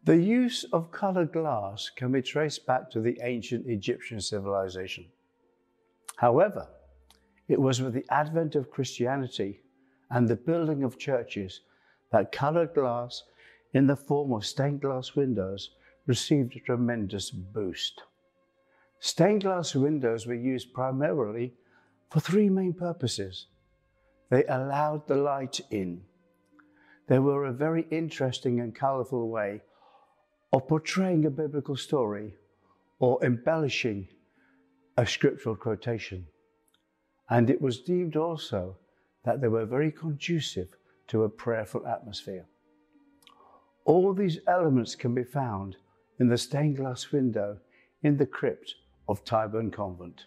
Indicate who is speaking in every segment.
Speaker 1: The use of colored glass can be traced back to the ancient Egyptian civilization. However, it was with the advent of Christianity and the building of churches that colored glass in the form of stained glass windows received a tremendous boost. Stained glass windows were used primarily for three main purposes. They allowed the light in. They were a very interesting and colorful way of portraying a biblical story or embellishing a scriptural quotation. And it was deemed also that they were very conducive to a prayerful atmosphere. All these elements can be found in the stained glass window in the crypt of Tyburn Convent.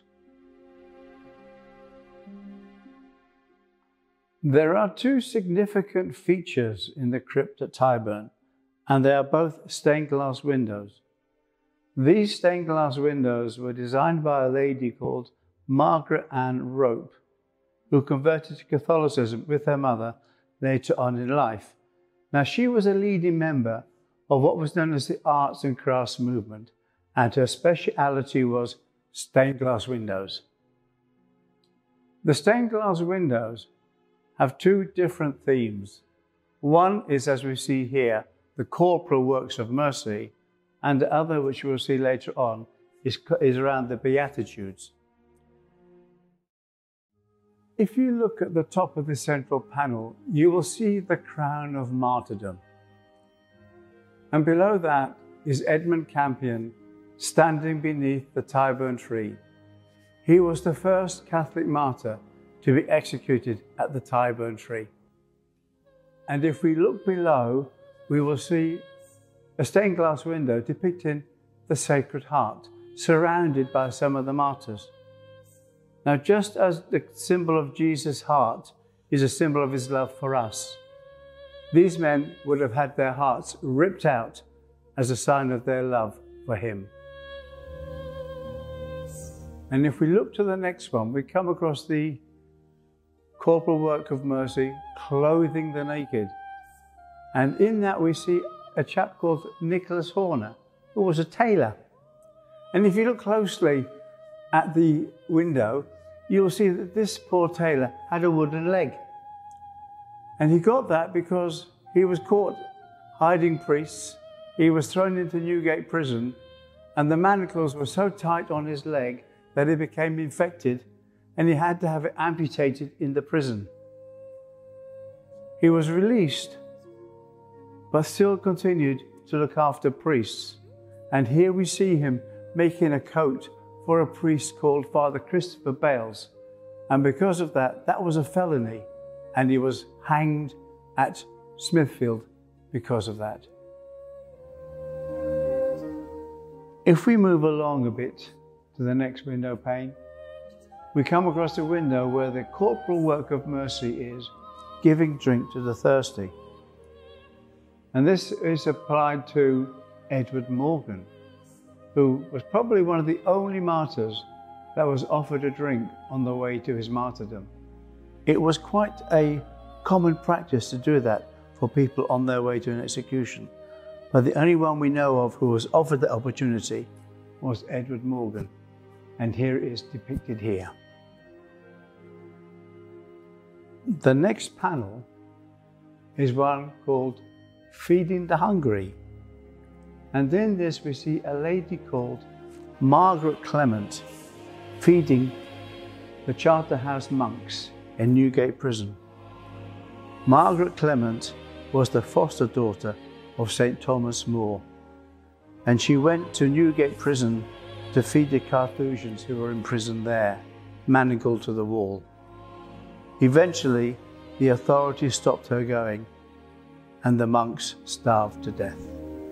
Speaker 1: There are two significant features in the crypt at Tyburn, and they are both stained glass windows. These stained glass windows were designed by a lady called Margaret Ann Rope, who converted to Catholicism with her mother later on in life. Now, she was a leading member of what was known as the arts and crafts movement, and her speciality was stained glass windows. The stained glass windows have two different themes. One is, as we see here, the corporal works of mercy, and the other, which we'll see later on, is around the Beatitudes. If you look at the top of the central panel, you will see the crown of martyrdom. And below that is Edmund Campion standing beneath the Tyburn tree. He was the first Catholic martyr to be executed at the Tyburn tree. And if we look below, we will see a stained glass window depicting the Sacred Heart, surrounded by some of the martyrs. Now, just as the symbol of Jesus' heart is a symbol of his love for us, these men would have had their hearts ripped out as a sign of their love for him. And if we look to the next one, we come across the corporal work of mercy, clothing the naked. And in that we see a chap called Nicholas Horner, who was a tailor. And if you look closely at the window, you'll see that this poor tailor had a wooden leg. And he got that because he was caught hiding priests. He was thrown into Newgate prison, and the manacles were so tight on his leg that he became infected, and he had to have it amputated in the prison. He was released, but still continued to look after priests. And here we see him making a coat for a priest called Father Christopher Bales. And because of that, that was a felony, and he was hanged at Smithfield because of that. If we move along a bit to the next window pane, we come across a window where the corporal work of mercy is giving drink to the thirsty. And this is applied to Edward Morgan, who was probably one of the only martyrs that was offered a drink on the way to his martyrdom. It was quite a common practice to do that for people on their way to an execution. But the only one we know of who was offered the opportunity was Edward Morgan. And here it is depicted here. The next panel is one called Feeding the Hungry. And in this we see a lady called Margaret Clement feeding the Charterhouse monks in Newgate Prison. Margaret Clement was the foster daughter of St. Thomas More, and she went to Newgate Prison to feed the Carthusians who were in prison there, manacled to the wall. Eventually, the authorities stopped her going, and the monks starved to death.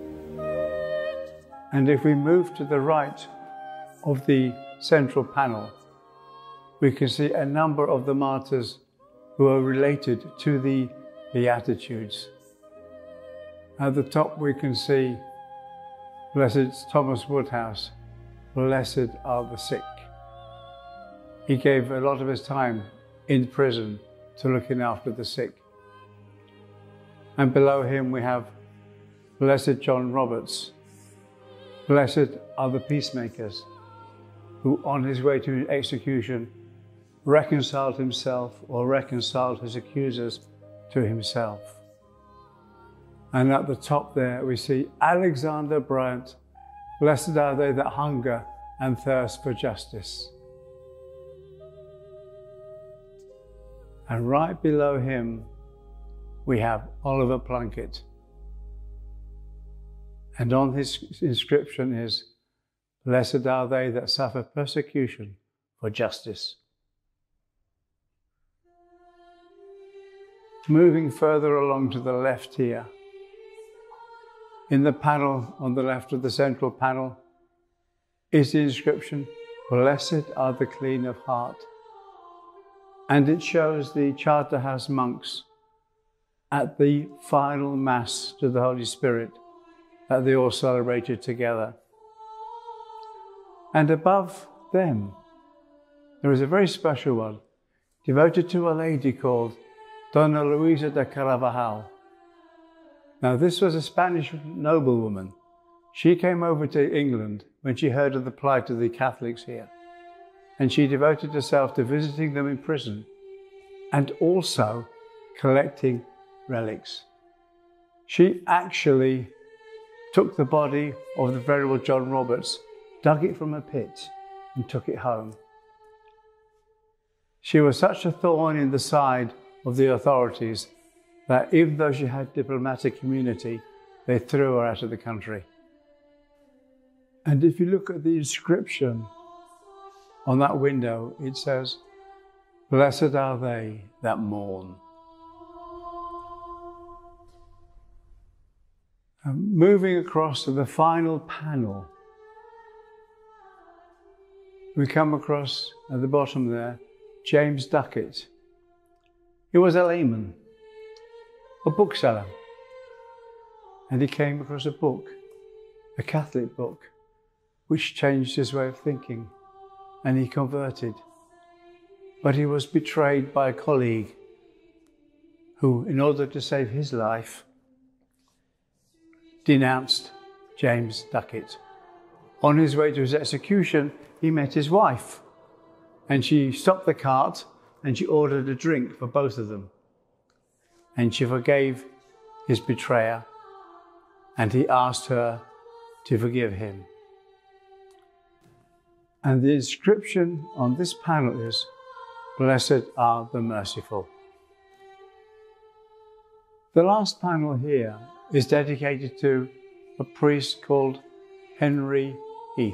Speaker 1: And if we move to the right of the central panel, we can see a number of the martyrs who are related to the Beatitudes. At the top we can see Blessed Thomas Woodhouse, blessed are the sick. He gave a lot of his time in prison to looking after the sick. And below him we have Blessed John Roberts. Blessed are the peacemakers, who on his way to execution reconciled himself or reconciled his accusers to himself. And at the top there we see Alexander Bryant. Blessed are they that hunger and thirst for justice. And right below him we have Oliver Plunkett. And on his inscription is, Blessed are they that suffer persecution for justice. Moving further along to the left here, in the panel on the left of the central panel is the inscription, Blessed are the clean of heart. And it shows the Charterhouse monks at the final Mass to the Holy Spirit that they all celebrated together. And above them, there is a very special one, devoted to a lady called Dona Luisa de Carvajal. Now, this was a Spanish noblewoman. She came over to England when she heard of the plight of the Catholics here, and she devoted herself to visiting them in prison and also collecting relics. She actually took the body of the Venerable John Roberts, dug it from a pit and took it home. She was such a thorn in the side of the authorities that even though she had diplomatic immunity, they threw her out of the country. And if you look at the inscription on that window, it says, Blessed are they that mourn. Moving across to the final panel, we come across at the bottom there, James Duckett. He was a layman, a bookseller, and he came across a book, a Catholic book, which changed his way of thinking, and he converted. But he was betrayed by a colleague who, in order to save his life, denounced James Duckett. On his way to his execution, he met his wife, and she stopped the cart and she ordered a drink for both of them. And she forgave his betrayer, and he asked her to forgive him. And the inscription on this panel is, Blessed are the merciful. The last panel here is dedicated to a priest called Henry Heath.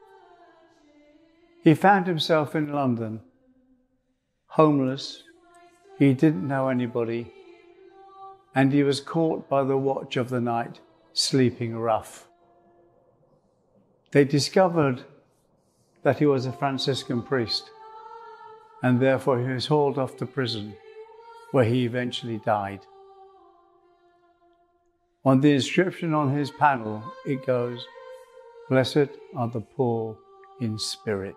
Speaker 1: He found himself in London, homeless. He didn't know anybody, and he was caught by the watch of the night, sleeping rough. They discovered that he was a Franciscan priest, and therefore he was hauled off to prison, where he eventually died. On the inscription on his panel, it goes, Blessed are the poor in spirit.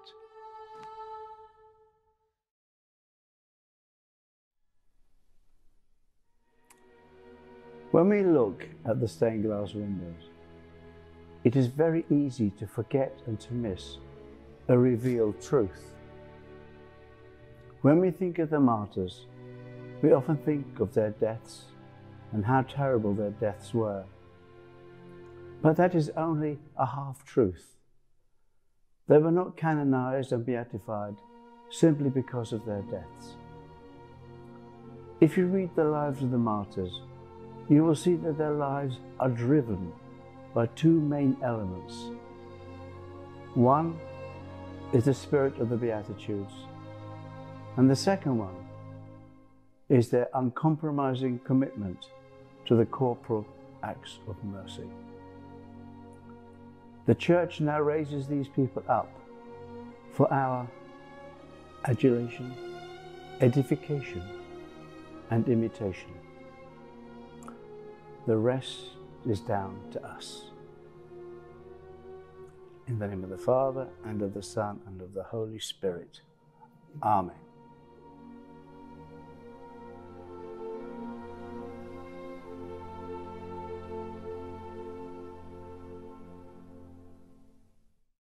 Speaker 1: When we look at the stained glass windows, it is very easy to forget and to miss a revealed truth. When we think of the martyrs, we often think of their deaths and how terrible their deaths were. But that is only a half-truth. They were not canonized and beatified simply because of their deaths. If you read the lives of the martyrs, you will see that their lives are driven by two main elements. One is the spirit of the Beatitudes, and the second one is their uncompromising commitment to the corporal acts of mercy. The Church now raises these people up for our adulation, edification, and imitation. The rest is down to us. In the name of the Father, and of the Son, and of the Holy Spirit. Amen.